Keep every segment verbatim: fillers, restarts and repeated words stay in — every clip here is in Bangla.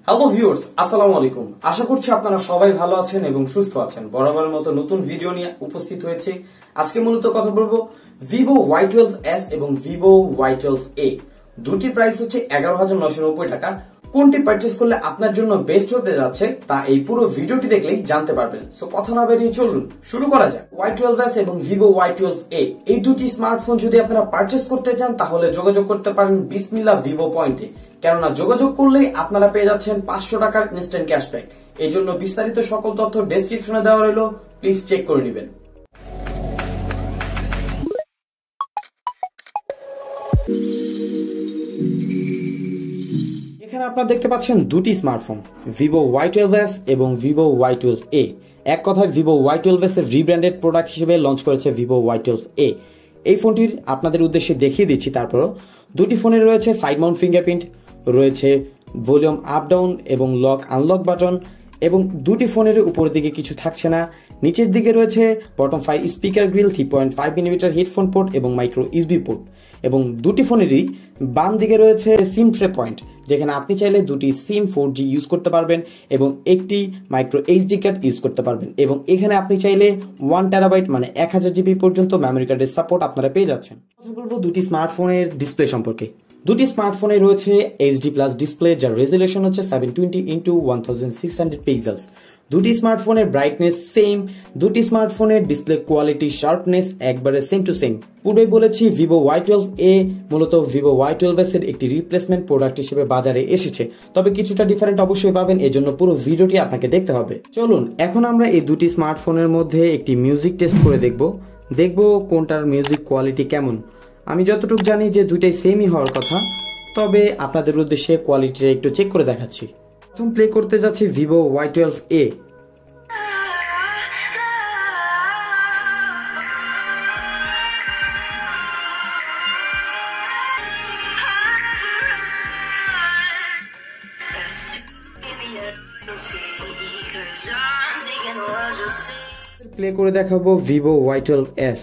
হ্যালো ভিউয়ার্স, আসসালামু আলাইকুম। আশা করছি আপনারা সবাই ভালো আছেন এবং সুস্থ আছেন। বরাবরের মতো নতুন ভিডিও নিয়ে উপস্থিত হয়েছে। আজকে মূলত কথা বলবো ভিভো ওয়াই টুয়েলভ এস এবং ভিভো ওয়াই টুয়েলভ এ। দুটি প্রাইস হচ্ছে এগারো হাজার নয়শো নব্বই টাকা। কোনটি পারচেজ করলে আপনার জন্য বেস্ট হতে যাচ্ছে তা এই পুরো ভিডিওটি দেখলেই জানতে পারবেন। সো কথা না বেরিয়ে চলুন শুরু করা যাক। ওয়াই টুয়েলভ এস এবং ভিভো ওয়াই টুয়েলভ এ এই দুটি স্মার্টফোন যদি আপনারা পারচেজ করতে চান তাহলে যোগাযোগ করতে পারেন বিসমিল্লাহ ভিভো পয়েন্টে। কেননা যোগাযোগ করলেই আপনারা পেয়ে যাচ্ছেন পাঁচশো টাকার ইনস্ট্যান্ট ক্যাশব্যাক। এই জন্য বিস্তারিত সকল তথ্য ডেসক্রিপশনে দেওয়া রইল, প্লিজ চেক করে নেবেন। এখানে আপনারা দেখতে পাচ্ছেন দুটি smartphone, Vivo Y twelve S এবং ভিভো ওয়াই টুয়েলভ এ। এক কথায় ভিভো ওয়াই টুয়েলভ এস এর রিব্র্যান্ডেড প্রোডাক্ট হিসেবে লঞ্চ করেছে ভিভো ওয়াই টুয়েলভ এ। এই ফোনটির আপনাদের উদ্দেশ্যে দেখিয়ে দিচ্ছি। তারপরও দুটি ফোনে রয়েছে সাইড মাউন্ট ফিঙ্গারপ্রিন্ট, রয়েছে ভলিউম আপ ডাউন এবং লক আনলক বাটন, এবং দুটি ফোনের উপরের দিকে কিছু থাকছে না। নিচের দিকে রয়েছে bottom five speaker grill, three point five millimetre headphone port এবং মাইক্রো ইউএসবি পোর্ট। এবং দুটি ফোনেরই বাম দিকে রয়েছে সিম ট্রে পয়েন্ট, যেখানে আপনি চাইলে দুটি সিম ফোর জি ইউজ করতে পারবেন এবং একটি মাইক্রো এইচডি কার্ড ইউজ করতে পারবেন। এবং এখানে আপনি চাইলে ওয়ান টেরাবাইট মানে এক হাজার জিবি পর্যন্ত মেমোরি কার্ডের সাপোর্ট আপনারা পেয়ে যাচ্ছেন। কথা বলবো দুটি স্মার্টফোনের ডিসপ্লে সম্পর্কে। দুটি স্মার্টফোনে রয়েছে এইচডি প্লাস ডিসপ্লে, যার রেজুলেশন হচ্ছে seven twenty into one thousand six hundred pixels. দুটি স্মার্টফোনের ব্রাইটনেস সেম, দুটি স্মার্টফোনের ডিসপ্লে কোয়ালিটি শার্পনেস একবারে সেম টু সেম। পূর্বেই বলেছি ভিভো ওয়াই টুয়েলভ এ মূলত ভিভো ওয়াই টুয়েলভ এস এর একটি রিপ্লেসমেন্ট প্রোডাক্ট হিসেবে বাজারে এসেছে, তবে কিছুটা ডিফারেন্ট অবশ্যই পাবেন। এজন্য পুরো ভিডিওটি আপনাকে দেখতে হবে। চলুন এখন আমরা এই দুটি স্মার্টফোনের মধ্যে একটি মিউজিক টেস্ট করে দেখব দেখব কোনটার মিউজিক কোয়ালিটি কেমন। আমি যতটুকু জানি যে দুইটাই সেমই হওয়ার কথা, তবে আপনাদের উদ্দেশ্যে কোয়ালিটিটা একটু চেক করে দেখাচ্ছি। প্রথম প্লে করতে যাচ্ছি Vivo Y twelve A. Play করে দেখাবো ভিভো ওয়াই টুয়েলভ এস।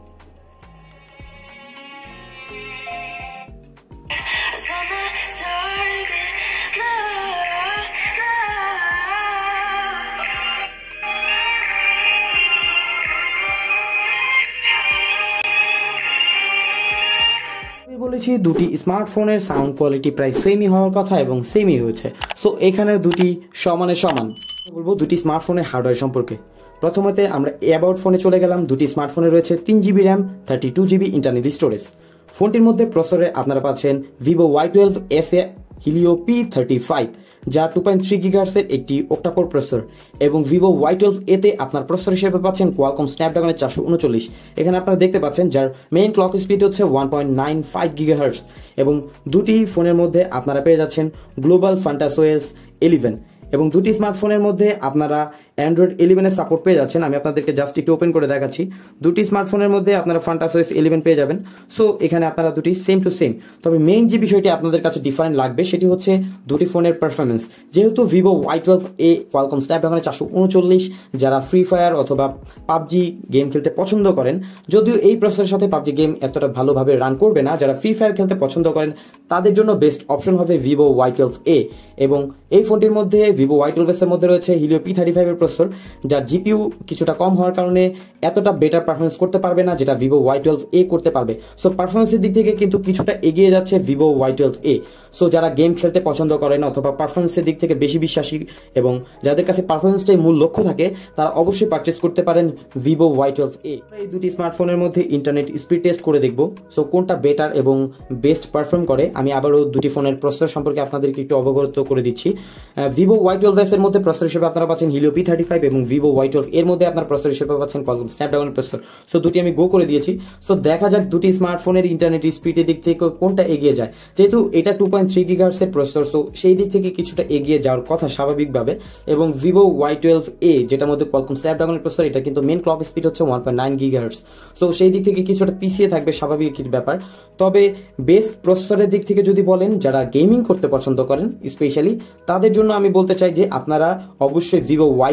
বলেছি দুটি স্মার্টফোনের সাউন্ড কোয়ালিটি প্রায় সেমই হওয়ার কথা এবং সেমই হয়েছে। সো এখানে দুটি সমানে সমান। বলবো দুটি স্মার্টফোনের হার্ডওয়্যার সম্পর্কে। প্রথমতে আমরা অ্যাবাউট ফোনে চলে গেলাম। দুটি স্মার্টফোনে রয়েছে তিন GB RAM, thirty two GB internal storage. ফোনটির মধ্যে প্রসেসরে আপনারা পাচ্ছেন ভিভো ওয়াই টুয়েলভ এস এ হিলিও পি থার্টি ফাইভ, যা টু পয়েন্ট থ্রি গিগাহার্টজের একটি অক্টাকোর প্রসেসর। এবং ভিভো ওয়াই টুয়েলভ এতে আপনার প্রসেসর হিসেবে পাচ্ছেন কোয়ালকম স্ন্যাপড্রাগনের চারশো উনচল্লিশ। এখানে আপনারা দেখতে পাচ্ছেন যার মেইন ক্লক স্পিড হচ্ছে one point nine five gigahertz. এবং দুটি ফোনের মধ্যে আপনারা পেয়ে যাচ্ছেন গ্লোবাল ফান্টাসওয়েলস ইলেভেন। এবং দুটি স্মার্টফোনের মধ্যে আপনারা অ্যান্ড্রয়েড ইলেভেনের সাপোর্ট পেয়ে যাচ্ছেন। আমি আপনাদেরকে জাস্ট একটু ওপেন করে দেখাচ্ছি। দুটি স্মার্টফোনের মধ্যে আপনারা ফান্টাসওয়েস ইলেভেন পেয়ে যাবেন। সো এখানে আপনারা দুটি সেম টু সেম। তবে মেইন যে বিষয়টি আপনাদের কাছে ডিফারেন্ট লাগবে সেটি হচ্ছে দুটি ফোনের পারফরমেন্স। যেহেতু Vivo Y twelve A Qualcomm স্ন্যাপড্রাগনের চারশো উনচল্লিশ, যারা ফ্রি ফায়ার অথবা পাবজি গেম খেলতে পছন্দ করেন, যদিও এই প্রসেসরের সাথে পাবজি গেম এতটা ভালোভাবে রান করবে না, যারা ফ্রি ফায়ার খেলতে পছন্দ করেন তাদের জন্য বেস্ট অপশন হবে ভিভো ওয়াই টুয়েলভ এ। এবং এই ফোনটির মধ্যে ভিভো ওয়াই টুয়েলভ এস এর মধ্যে রয়েছে হিলিও পি থার্টি ফাইভ এর প্রসেসর, যার জিপিইউ কিছুটা কম হওয়ার কারণে এতটা বেটার পারফরমেন্স করতে পারবে না যেটা ভিভো ওয়াই টুয়েলভ এ করতে পারবে। সো পারফরমেন্সের দিক থেকে কিন্তু কিছুটা এগিয়ে যাচ্ছে Vivo Y twelve A. So যারা গেম খেলতে পছন্দ করেন অথবা পারফরমেন্সের দিক থেকে বেশি বিশ্বাসী এবং যাদের কাছে পারফরমেন্সটাই মূল লক্ষ্য থাকে, তারা অবশ্যই পারচেস করতে পারেন ভিভো ওয়াই টুয়েলভ এ। এই দুটি স্মার্টফোনের মধ্যে ইন্টারনেট স্পিড টেস্ট করে দেখব। সো কোনটা বেটার এবং বেস্ট পারফর্ম করে। আমি আবারও দুটি ফোনের প্রসেসর সম্পর্কে আপনাদেরকে একটু অবগত করে দিচ্ছি। ভিভো ওয়াই টুয়েলভ এস এর মধ্যে প্রসেসর হিসেবে আপনারা পাচ্ছেন হিলিও পি থার্টি ফাইভ এবং ভিভো ওয়াই টুয়েলভ এর মধ্যে আপনার প্রসেসর হিসেবে পাচ্ছেন কোয়ালকম স্ন্যাপড্রাগনের প্রসেসর। সো দুটি আমি গো করে দিয়েছি। সো দেখা যাক দুটি স্মার্টফোনের ইন্টারনেট স্পিডের দিক থেকে কোনটা এগিয়ে যায়। যেহেতু এটা টু পয়েন্ট থ্রি গিগাহার্টজের প্রসেসর, সো সেই দিক থেকে কিছুটা এগিয়ে যাওয়ার কথা স্বাভাবিকভাবে। এবং ভিভো ওয়াই টুয়েলভ এ যেটার মধ্যে কোয়ালকম স্ন্যাপড্রাগনের প্রসেসর, এটা কিন্তু মেন ক্লক স্পিড হচ্ছে one point nine gigahertz. So সেই দিক থেকে কিছুটা পিছিয়ে থাকবে, স্বাভাবিক ব্যাপার। তবে বেস্ট প্রসেসরের দিক থেকে যদি বলেন, যারা গেমিং করতে পছন্দ করেন স্পেশালি, তাদের জন্য আমি বলতে চাই যে আপনারা অবশ্যই ভিভো ওয়াই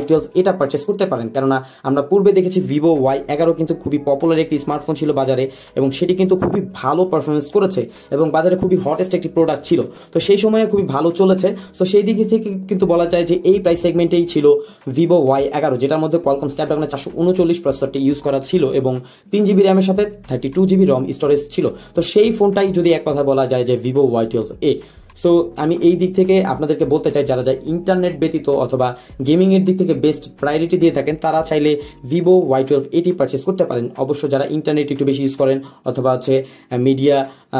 টুয়েলভ এটা পারচেস করতে পারেন, কেননা আমরা পূর্বে দেখেছি ভিভো ওয়াই এগারো কিন্তু খুবই পপুলার একটি স্মার্টফোন ছিল বাজারে এবং সেটি কিন্তু খুবই ভালো পারফরমেন্স করেছে এবং বাজারে খুবই হটেস্ট একটি প্রোডাক্ট ছিল। তো সেই সময়ে খুবই ভালো চলেছে। সো সেই দিক থেকে কিন্তু বলা যায় যে এই প্রাইস সেগমেন্টেই ছিল ভিভো ওয়াই এগারো, যেটার মধ্যে কোয়ালকম স্ন্যাপড্রাগনের চারশো উনচল্লিশ প্রসেসরটি ইউজ করা ছিল এবং তিন জিবি র্যামের সাথে thirty two GB ROM storage ছিল। তো সেই ফোনটাই যদি এক কথা বলা যায় যে Vivo Y twelve A. So আমি এই দিক থেকে আপনাদেরকে বলতে চাই, যারা যায় ইন্টারনেট ব্যতীত অথবা গেমিংয়ের দিক থেকে বেস্ট প্রায়োরিটি দিয়ে থাকেন তারা চাইলে ভিভো ওয়াই টুয়েলভ এটি পারচেস করতে পারেন। অবশ্য যারা ইন্টারনেট একটু বেশি ইউজ করেন অথবা হচ্ছে মিডিয়া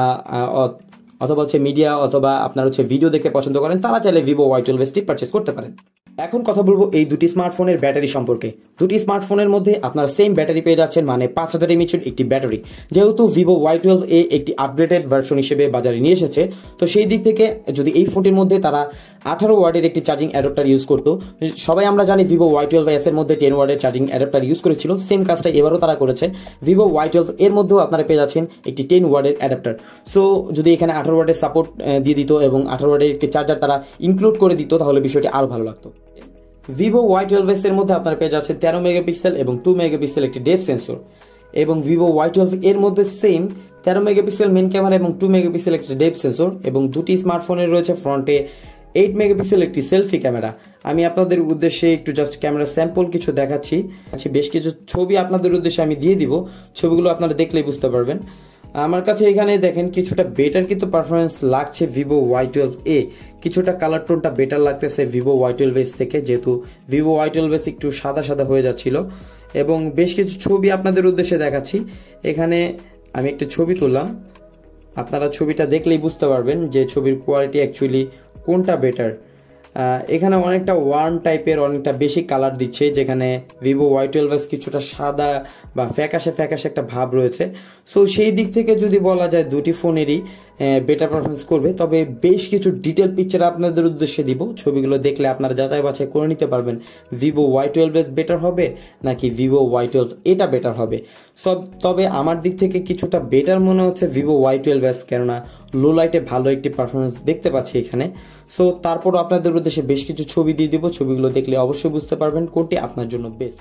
অথবা হচ্ছে মিডিয়া অথবা আপনার হচ্ছে ভিডিও দেখতে পছন্দ করেন তারা চাইলে ভিভো ওয়াই টুয়েলভ এসটি পারচেস করতে পারেন। এখন কথা বলবো এই দুটি স্মার্টফোনের ব্যাটারি সম্পর্কে। দুটি স্মার্টফোনের মধ্যে আপনারা সেম ব্যাটারি পেয়ে যাচ্ছেন, মানে পাঁচ হাজার এমএইচের একটি ব্যাটারি। যেহেতু ভিভো ওয়াই টুয়েলভ এ একটি আপগ্রেডেড ভার্সন হিসেবে বাজারে নিয়ে এসেছে, তো সেই দিক থেকে যদি এই ফোনটির মধ্যে তারা আঠারো ওয়ার্ডের একটি চার্জিং অ্যাডাপ্টার ইউজ করতো, সবাই আমরা জানি ভিভো ওয়াই টুয়েলভ এস এর মধ্যে টেন ওয়ার্ডের চার্জিং অ্যাডাপ্টার ইউজ করেছিল, সেম কাজটা এবারও তারা করেছে। ভিভো ওয়াই টুয়েলভ এর মধ্যেও আপনারা পেয়ে যাচ্ছেন একটি টেন ওয়ার্ডের অ্যাডাপ্টার। সো যদি এখানে আঠারো ওয়ার্ডের সাপোর্ট দিয়ে দিত এবং আঠারো ওয়ার্ডের একটি চার্জার তারা ইনক্লুড করে দিত তাহলে বিষয়টি আরও ভালো লাগতো। ভিভো ওয়াই টুয়েলভ এস এর মধ্যে আপনারা পেয়ে যাচ্ছেন তেরো মেগাপিক্সেল এবং টু মেগাপিক্সেল একটি ডেপথ সেন্সর, এবং ভিভো ওয়াই টুয়েলভ এর মধ্যে সেম তেরো মেগাপিক্সেল মেন ক্যামেরা এবং টু মেগাপিক্সেল একটি ডেপথ সেন্সর, এবং দুটি স্মার্টফোনের রয়েছে ফ্রন্টে এইট মেগাপিক্সেল একটি সেলফি ক্যামেরা। আমি আপনাদের উদ্দেশ্যে একটু জাস্ট ক্যামেরা স্যাম্পল কিছু দেখাচ্ছি, আচ্ছা বেশ কিছু ছবি আপনাদের উদ্দেশ্যে আমি দিয়ে দিব, ছবিগুলো আপনারা দেখলেই বুঝতে পারবেন। আমার কাছে এখানে দেখেন কিছুটা বেটার কিন্তু পারফরমেন্স লাগছে ভিভো ওয়াই টুয়েলভ এ, কিছুটা কালার টোনটা বেটার লাগতেছে ভিভো ওয়াই টুয়েলভ এস থেকে, যেহেতু ভিভো ওয়াই টুয়েলভ এস একটু সাদা সাদা হয়ে যাচ্ছিল। এবং বেশ কিছু ছবি আপনাদের উদ্দেশ্যে দেখাচ্ছি। এখানে আমি একটা ছবি তুললাম, আপনারা ছবিটা দেখলেই বুঝতে পারবেন যে ছবির কোয়ালিটি অ্যাকচুয়ালি কোনটা বেটার। এখানে অনেকটা ওয়ার্ম টাইপের অনেকটা বেশি কালার দিচ্ছে, যেখানে ভিভো ওয়াই টুয়েলভ এস কিছুটা সাদা বা ফ্যাকাশে ফ্যাকাশে একটা ভাব রয়েছে। সো সেই দিক থেকে যদি বলা যায় দুটি ফোনেরই বেটার পারফরমেন্স করবে, তবে বেশ কিছু ডিটেল পিকচার আপনাদের উদ্দেশ্যে দিব, ছবিগুলো দেখলে আপনারা যাচাই বাছাই করে নিতে পারবেন Vivo Y twelve S better হবে নাকি ভিভো ওয়াই টুয়েলভ এটা বেটার হবে। সব তবে আমার দিক থেকে কিছুটা বেটার মনে হচ্ছে ভিভো ওয়াই টুয়েলভ এস, কেননা লো লাইটে ভালো একটি পারফরমেন্স দেখতে পাচ্ছি এখানে। সো তারপরও আপনাদের উদ্দেশ্যে বেশ কিছু ছবি দিয়ে দিব, ছবিগুলো দেখলে অবশ্যই বুঝতে পারবেন কোনটি আপনার জন্য বেস্ট।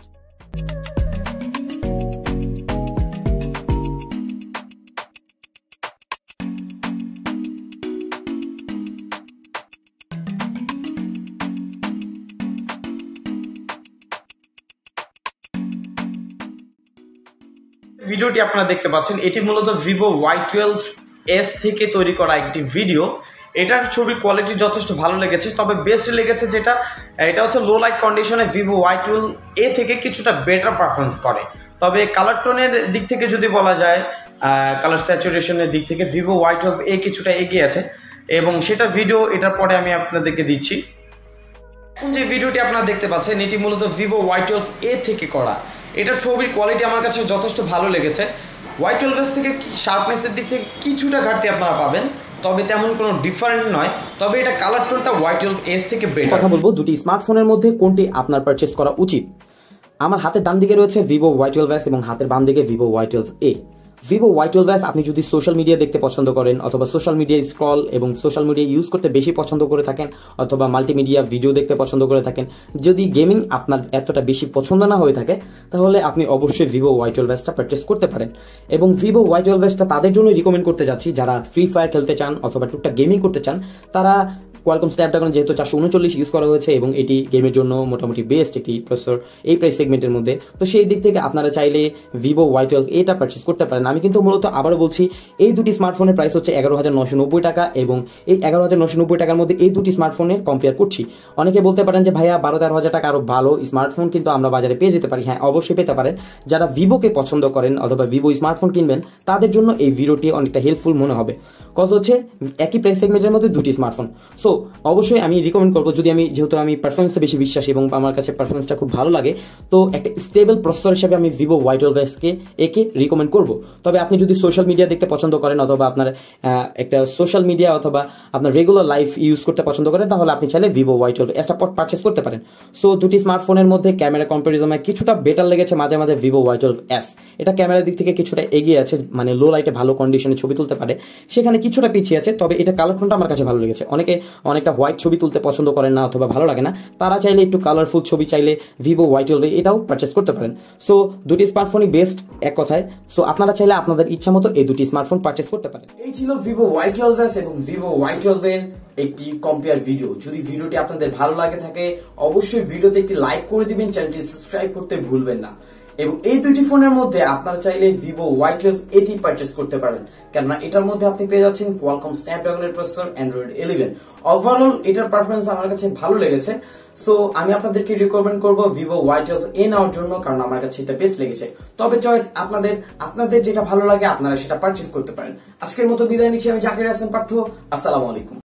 ভিডিওটি আপনারা দেখতে পাচ্ছেন, এটি মূলত ভিভো ওয়াই টুয়েলভ এস থেকে তৈরি করা একটি ভিডিও। এটার ছবির কোয়ালিটি যথেষ্ট ভালো লেগেছে, তবে বেস্ট লেগেছে যেটা এটা হচ্ছে লো লাইট কন্ডিশনে ভিভো ওয়াই টুয়েলভ এ থেকে কিছুটা বেটার পারফরমেন্স করে। তবে কালার টোনের দিক থেকে যদি বলা যায়, কালার স্যাচুরেশনের দিক থেকে ভিভো ওয়াই টুয়েলভ এ কিছুটা এগিয়ে আছে, এবং সেটা ভিডিও এটার পরে আমি আপনাদেরকে দিচ্ছি। এখন যে ভিডিওটি আপনারা দেখতে পাচ্ছেন এটি মূলত ভিভো ওয়াই টুয়েলভ এ থেকে করা। এটার ছবির কোয়ালিটি আমার কাছে যথেষ্ট ভালো লেগেছে। ওয়াই টুয়েলভ এস থেকে শার্পনেসের দিক থেকে কিছুটা ঘাটতি আপনারা পাবেন, তবে তেমন কোনো ডিফারেন্ট নয়। তবে এটা কালার টোনটা ওয়াই টুয়েলভ এস থেকে বেটার। কথা বলবো দুটি স্মার্টফোনের মধ্যে কোনটি আপনার পারচেস করা উচিত। আমার হাতের ডান দিকে রয়েছে ভিভো ওয়াই টুয়েলভ এস এবং হাতের বাম দিকে Vivo Y twelve A. Vivo Y twelve S আপনি যদি সোশ্যাল মিডিয়া দেখতে পছন্দ করেন অথবা সোশ্যাল মিডিয়া স্ক্রল এবং সোশ্যাল মিডিয়া ইউজ করতে বেশি পছন্দ করে থাকেন অথবা মাল্টিমিডিয়া ভিডিও দেখতে পছন্দ করে থাকেন, যদি গেমিং আপনার এতটা বেশি পছন্দ না হয়ে থাকে তাহলে আপনি অবশ্যই ভিভো ওয়াই টুয়েলভ এসটা পারচেস করতে পারেন। এবং ভিভো ওয়াই টুয়েলভ এসটা তাদের জন্য রিকমেন্ড করতে যাচ্ছি যারা ফ্রি ফায়ার খেলতে চান অথবা টুকটাক গেমিং করতে চান। তারা কোয়ালকম স্ন্যাপড্রাগন যেহেতু চারশো উনচল্লিশ ইউজ করা হয়েছে এবং এটি গেমের জন্য মোটামুটি বেস্ট একটি প্রসেসর এই প্রাইস সেগমেন্টের মধ্যে, তো সেই দিক থেকে আপনারা চাইলে ভিভো ওয়াই টুয়েলভ এটা পারচেস করতে পারেন। আমি কিন্তু মূলত আবারও বলছি এই দুটি স্মার্টফোনের প্রাইস হচ্ছে এগারো হাজার নশো নব্বই টাকা, এবং এই এগারো হাজার নশো নব্বই টাকার মধ্যে এই দুটি স্মার্টফোনের কম্পেয়ার করছি। অনেকে বলতে পারেন যে ভাইয়া বারো তেরো হাজার টাকা আরও ভালো স্মার্টফোন কিন্তু আমরা বাজারে পেয়ে যেতে পারি। হ্যাঁ, অবশ্যই পেতে পারেন। যারা ভিভোকে পছন্দ করেন অথবা ভিভো স্মার্টফোন কিনবেন তাদের জন্য এই ভিডিওটি অনেকটা হেল্পফুল মনে হবে, কজ হচ্ছে একই প্রাইস সেগমেন্টের মধ্যে দুটি স্মার্টফোন। সো অবশ্যই আমি রিকমেন্ড করবো, যদি আমি যেহেতু আমি পারফরমেন্সে বেশি বিশ্বাসী এবং আমার কাছে পারফরমেন্সটা খুব ভালো লাগে, তো একটা স্টেবল প্রসেসর হিসেবে আমি ভিভো ওয়াই টুয়েলভ এসকে একে রিকমেন্ড করবো। তবে আপনি যদি সোশ্যাল মিডিয়া দেখতে পছন্দ করেন অথবা আপনার একটা সোশ্যাল মিডিয়া অথবা আপনার রেগুলার লাইফ ইউজ করতে পছন্দ করেন তাহলে আপনি চাইলে ভিভো ওয়াই টুয়েলভ এসটা পারচেস করতে পারেন। সো দুটি স্মার্টফোনের মধ্যে ক্যামেরা কম্পারিজনে কিছুটা বেটার লেগেছে মাঝে মাঝে ভিভো ওয়াই টুয়েলভ এস। এটা ক্যামেরার দিক থেকে কিছুটা এগিয়ে আছে, মানে লো লাইটে ভালো কন্ডিশনে ছবি তুলতে পারে, সেখানে কিছুটা পিছিয়ে আছে। তবে এটা কালার টোনটা আমার কাছে ভালো লেগেছে। অনেকে অনেকটা হোয়াইট ছবি তুলতে পছন্দ করেন না অথবা ভালো লাগে না, তারা চাইলে একটু কালারফুল ছবি চাইলে ভিভো ওয়াই টুয়েলভ এটাও পারচেস করতে পারেন। সো দুটি স্মার্টফোনই বেস্ট এক কথায়। সো আপনারা চাইলে আপনাদের ইচ্ছা মতো এই দুটি স্মার্টফোন পারচেস করতে পারেন। এই ছিল ভিভো ওয়াই টুয়েলভ এস এবং ভিভো ওয়াই টুয়েলভ এর একটি কম্পেয়ার ভিডিও। যদি ভিডিওটি আপনাদের ভালো লাগে থাকে অবশ্যই ভিডিওতে একটি লাইক করে দিবেন, চ্যানেলটি সাবস্ক্রাইব করতে ভুলবেন না। এবং এই দুইটি ফোনের মধ্যে আপনারা চাইলে ভিভো ওয়াই টুয়েলভ এটি পারচেস করতে পারেন, কেননা এটার মধ্যে আপনি পেয়ে যাচ্ছেন কোয়ালকম স্ন্যাপড্রাগনের প্রসেসর, অ্যান্ড্রয়েড ইলেভেন। ওভারঅল এটার পারফরমেন্স আমার কাছে ভালো লেগেছে। সো আমি আপনাদেরকে রিকমেন্ড করবো ভিভো ওয়াই টুয়েলভ এ নেওয়ার জন্য, কারণ আমার কাছে এটা বেস্ট লেগেছে। তবে চয়েস আপনাদের, আপনাদের যেটা ভালো লাগে আপনারা সেটা পারচেস করতে পারেন। আজকের মতো বিদায় নিচ্ছি, আমি জাকির হাসান পার্থ। আসসালামু আলাইকুম।